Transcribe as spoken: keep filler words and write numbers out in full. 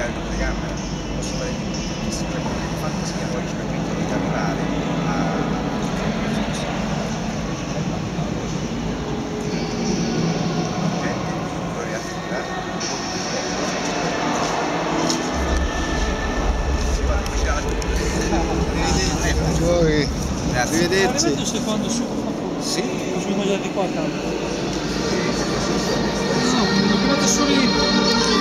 spiegare la telecamera, posso fare tantissime cose di fantasia, poi ci permettono di arrivare a Grazie. Arrivederci. Un secondo su. Sì. Posso mangiare di qua tanto? No, ho chiamato solo lì.